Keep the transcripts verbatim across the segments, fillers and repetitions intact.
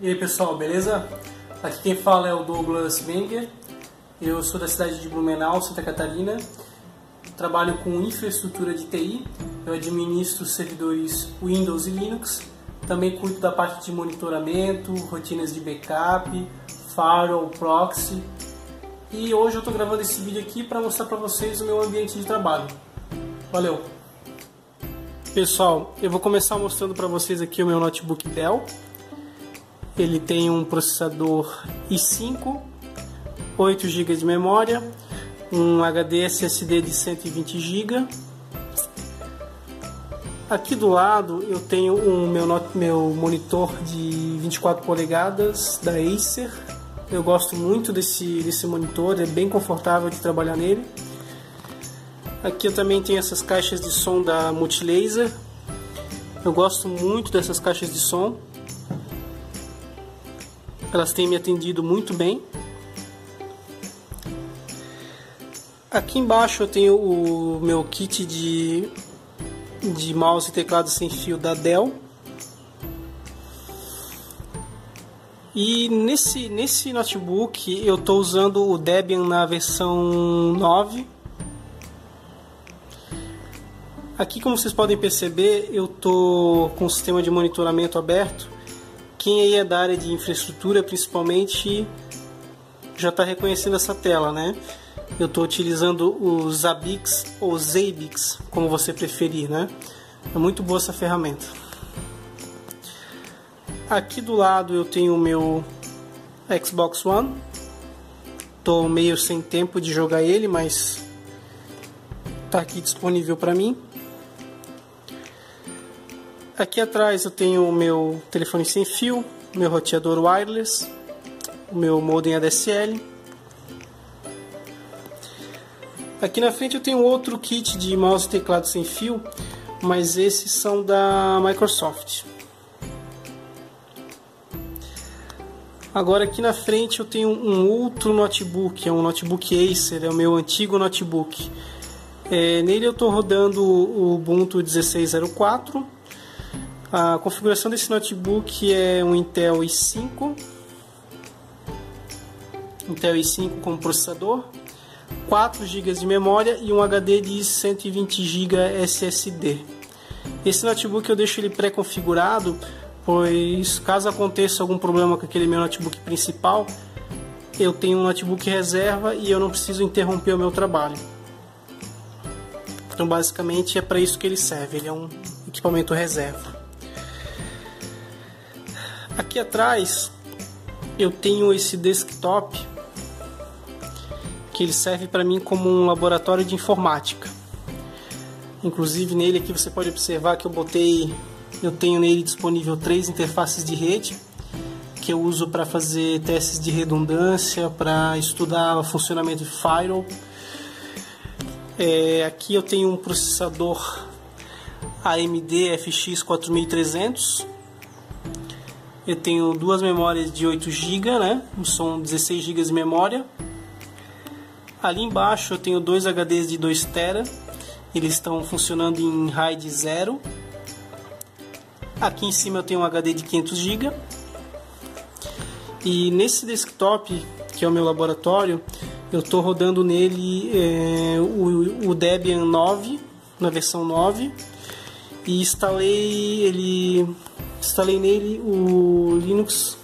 E aí pessoal, beleza? Aqui quem fala é o Douglas Wenger. Eu sou da cidade de Blumenau, Santa Catarina. Trabalho com infraestrutura de T I. Eu administro servidores Windows e Linux. Também cuido da parte de monitoramento, rotinas de backup, firewall, proxy. E hoje eu estou gravando esse vídeo aqui para mostrar para vocês o meu ambiente de trabalho. Valeu! Pessoal, eu vou começar mostrando para vocês aqui o meu notebook Dell. Ele tem um processador i cinco, oito gigas de memória, um H D S S D de cento e vinte gigas. Aqui do lado eu tenho o meu, meu monitor de vinte e quatro polegadas da Acer. Eu gosto muito desse, desse monitor, é bem confortável de trabalhar nele. Aqui eu também tenho essas caixas de som da Multilaser. Eu gosto muito dessas caixas de som. Elas têm me atendido muito bem. Aqui embaixo eu tenho o meu kit de, de mouse e teclado sem fio da Dell. E nesse, nesse notebook eu estou usando o Debian na versão nove. Aqui, como vocês podem perceber, eu estou com o sistema de monitoramento aberto. Quem aí é da área de infraestrutura, principalmente, já está reconhecendo essa tela, né? Eu estou utilizando o Zabbix ou Zabbix, como você preferir, né? É muito boa essa ferramenta. Aqui do lado eu tenho o meu Xbox One. Estou meio sem tempo de jogar ele, mas está aqui disponível para mim. Aqui atrás eu tenho o meu telefone sem fio, meu roteador wireless, o meu modem A D S L. Aqui na frente eu tenho outro kit de mouse e teclado sem fio, mas esses são da Microsoft. Agora aqui na frente eu tenho um outro notebook, é um notebook Acer, é o meu antigo notebook. É, nele eu estou rodando o Ubuntu dezesseis zero quatro. A configuração desse notebook é um Intel i cinco, Intel i cinco com processador, quatro gigas de memória e um H D de cento e vinte gigas S S D. Esse notebook eu deixo ele pré-configurado, pois caso aconteça algum problema com aquele meu notebook principal, eu tenho um notebook reserva e eu não preciso interromper o meu trabalho. Então basicamente é para isso que ele serve, ele é um equipamento reserva. Aqui atrás eu tenho esse desktop que ele serve para mim como um laboratório de informática. Inclusive nele aqui você pode observar que eu botei, eu tenho nele disponível três interfaces de rede que eu uso para fazer testes de redundância, para estudar o funcionamento de firewall. É, aqui eu tenho um processador A M D F X quatro mil e trezentos. Eu tenho duas memórias de oito gigas, né? São dezesseis gigas de memória. Ali embaixo eu tenho dois H Ds de dois terabytes. Eles estão funcionando em RAID zero. Aqui em cima eu tenho um H D de quinhentos gigas. E nesse desktop, que é o meu laboratório, eu estou rodando nele é, o, o Debian nove, na versão nove. E instalei ele... Instalei nele o Linux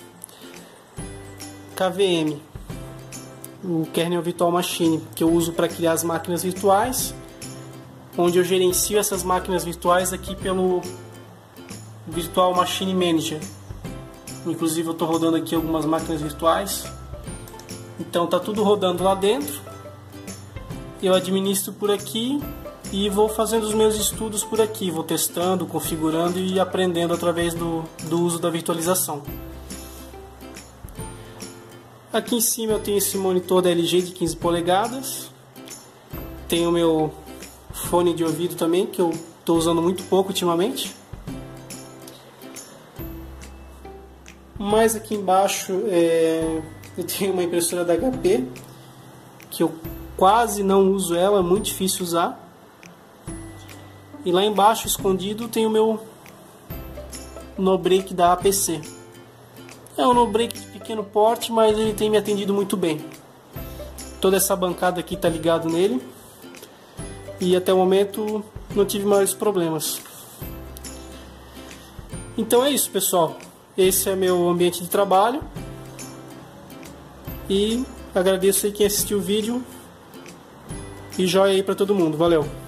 K V M, o Kernel Virtual Machine, que eu uso para criar as máquinas virtuais, onde eu gerencio essas máquinas virtuais aqui pelo Virtual Machine Manager. Inclusive eu estou rodando aqui algumas máquinas virtuais, então está tudo rodando lá dentro. Eu administro por aqui e vou fazendo os meus estudos por aqui, vou testando, configurando e aprendendo através do, do uso da virtualização. Aqui em cima eu tenho esse monitor da L G de quinze polegadas. Tenho o meu fone de ouvido também, que eu estou usando muito pouco ultimamente. Mais aqui embaixo é, eu tenho uma impressora da H P, que eu quase não uso ela, é muito difícil usar. E lá embaixo, escondido, tem o meu no break da A P C. É um no-break de pequeno porte, mas ele tem me atendido muito bem. Toda essa bancada aqui está ligado nele. E até o momento não tive maiores problemas. Então é isso, pessoal. Esse é meu ambiente de trabalho. E agradeço aí quem assistiu o vídeo. E joia aí para todo mundo. Valeu!